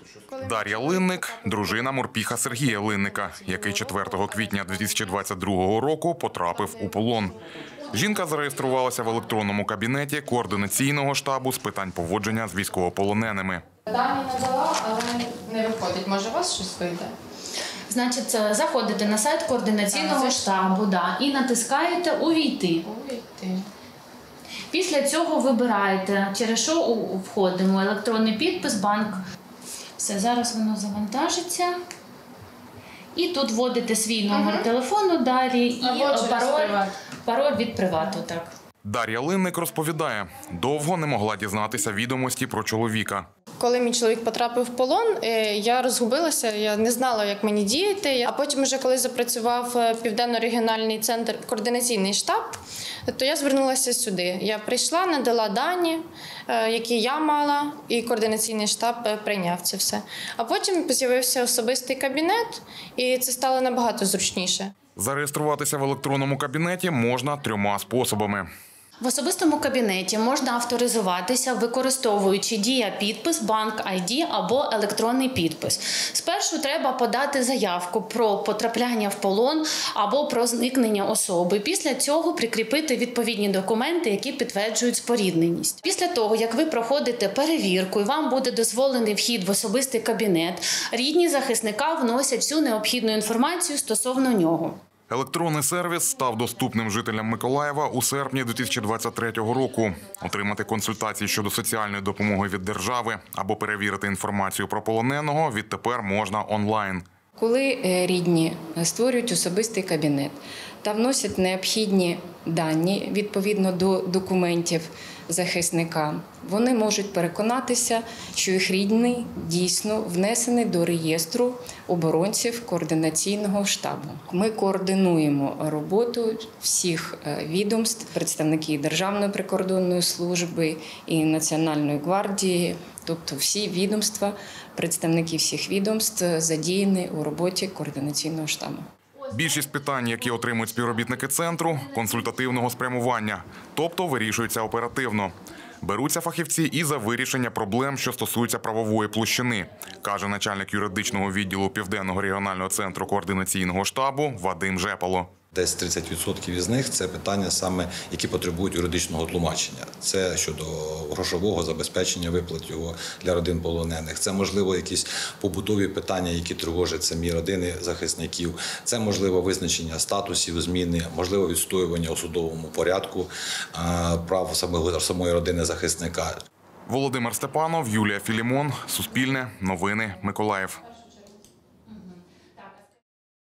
Дар'я Линник – дружина морпіха Сергія Линника, який 4 квітня 2022 року потрапив у полон. Жінка зареєструвалася в електронному кабінеті Координаційного штабу з питань поводження з військовополоненими. Дані надала, але не виходить. Може, у вас щось вийде? Значить, заходите на сайт Координаційного штабу і натискаєте «Увійти». Після цього вибираєте, через що входимо, електронний підпис, банк. Все, зараз воно завантажиться. І тут вводите свій номер телефону далі і пароль від привату. Так. Дар'я Линник розповідає, довго не могла дізнатися відомості про чоловіка. Коли мій чоловік потрапив в полон, я розгубилася, я не знала, як мені діяти. А потім, вже коли запрацював Південно-регіональний центр, координаційний штаб, то я звернулася сюди. Я прийшла, надала дані, які я мала, і координаційний штаб прийняв це все. А потім з'явився особистий кабінет, і це стало набагато зручніше. Зареєструватися в електронному кабінеті можна 3 способами. В особистому кабінеті можна авторизуватися, використовуючи Дія-підпис, Банк-ID або електронний підпис. Спершу треба подати заявку про потрапляння в полон або про зникнення особи. Після цього прикріпити відповідні документи, які підтверджують спорідненість. Після того, як ви проходите перевірку і вам буде дозволений вхід в особистий кабінет, рідні захисника вносять всю необхідну інформацію стосовно нього. Електронний сервіс став доступним жителям Миколаєва у серпні 2023 року. Отримати консультації щодо соціальної допомоги від держави або перевірити інформацію про полоненого відтепер можна онлайн. Коли рідні створюють особистий кабінет та вносять необхідні дані відповідно до документів захисника, вони можуть переконатися, що їх рідний дійсно внесений до реєстру оборонців Координаційного штабу. Ми координуємо роботу всіх відомств, представники Державної прикордонної служби і Національної гвардії, тобто всі відомства, представники всіх відомств задіяні у роботі Координаційного штабу. Більшість питань, які отримують співробітники центру – консультативного спрямування, тобто вирішуються оперативно. Беруться фахівці і за вирішення проблем, що стосуються правової площини, каже начальник юридичного відділу Південного регіонального центру Координаційного штабу Вадим Жепало. Десь 30% із них – це питання, саме, які потребують юридичного тлумачення. Це щодо грошового забезпечення, виплат його для родин полонених. Це, можливо, якісь побутові питання, які тривожать самі родини захисників. Це, можливо, визначення статусів, зміни, можливо, відстоювання у судовому порядку прав самої родини захисника. Володимир Степанов, Юлія Філімон, Суспільне, Новини, Миколаїв.